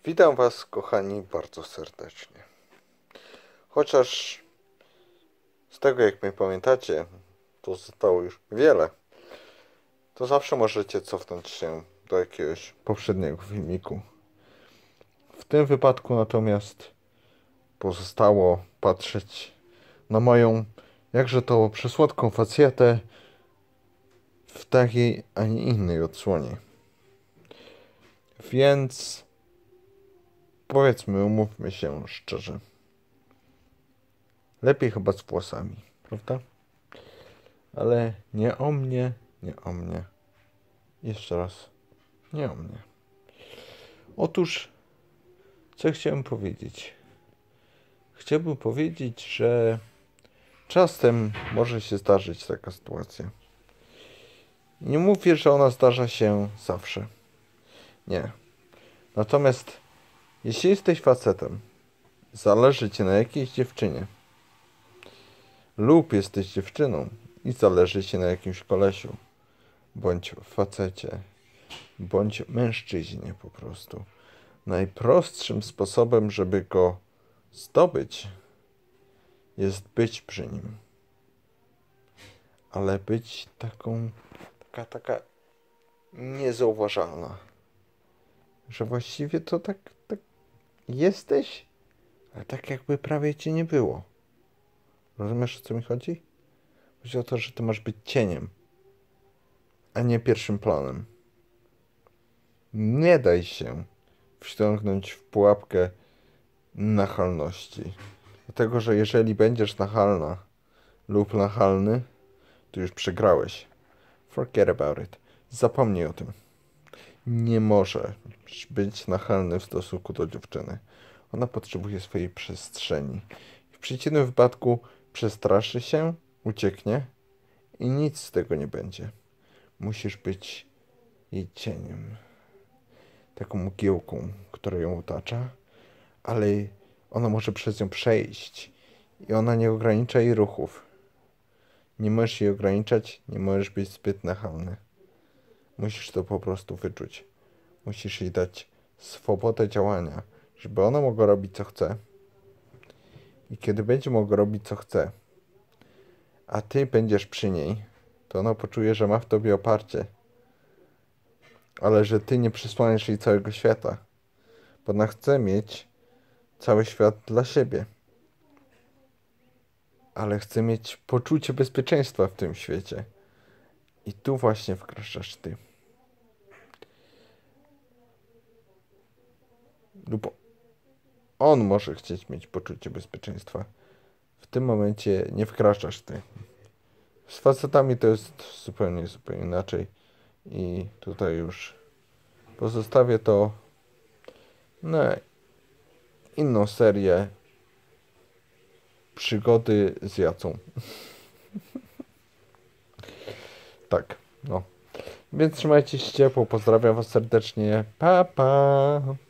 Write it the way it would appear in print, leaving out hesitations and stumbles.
Witam Was, kochani, bardzo serdecznie. Chociaż z tego, jak mnie pamiętacie, to zostało już wiele, to zawsze możecie cofnąć się do jakiegoś poprzedniego filmiku. W tym wypadku natomiast pozostało patrzeć na moją, jakże to przesłodką facjetę w takiej, a nie innej odsłonie. Więc powiedzmy, umówmy się szczerze. Lepiej chyba z włosami, prawda? Ale nie o mnie, nie o mnie. Jeszcze raz, nie o mnie. Otóż, co chciałem powiedzieć? Chciałbym powiedzieć, że czasem może się zdarzyć taka sytuacja. Nie mówię, że ona zdarza się zawsze. Nie. Natomiast, jeśli jesteś facetem, zależy ci na jakiejś dziewczynie, lub jesteś dziewczyną i zależy ci na jakimś kolesiu, bądź facecie, bądź mężczyźnie po prostu. Najprostszym sposobem, żeby go zdobyć, jest być przy nim. Ale być taka niezauważalna. Że właściwie to tak jesteś, ale tak jakby prawie cię nie było. Rozumiesz, o co mi chodzi? Chodzi o to, że ty masz być cieniem, a nie pierwszym planem. Nie daj się wciągnąć w pułapkę nachalności. Dlatego, że jeżeli będziesz nachalna lub nachalny, to już przegrałeś. Forget about it. Zapomnij o tym. Nie możesz być nachalny w stosunku do dziewczyny. Ona potrzebuje swojej przestrzeni. W przeciwnym wypadku przestraszy się, ucieknie i nic z tego nie będzie. Musisz być jej cieniem. Taką mgiełką, która ją otacza, ale ona może przez nią przejść i ona nie ogranicza jej ruchów. Nie możesz jej ograniczać, nie możesz być zbyt nachalny. Musisz to po prostu wyczuć. Musisz jej dać swobodę działania, żeby ona mogła robić co chce. I kiedy będzie mogła robić co chce, a ty będziesz przy niej, to ona poczuje, że ma w tobie oparcie. Ale że ty nie przysłaniasz jej całego świata. Bo ona chce mieć cały świat dla siebie. Ale chce mieć poczucie bezpieczeństwa w tym świecie. I tu właśnie wkraczasz ty. Lub on może chcieć mieć poczucie bezpieczeństwa. W tym momencie nie wkraczasz ty. Z facetami to jest zupełnie inaczej. I tutaj już pozostawię to na inną serię przygody z Jacą. Tak, no. Więc trzymajcie się ciepło, pozdrawiam was serdecznie. Pa, pa!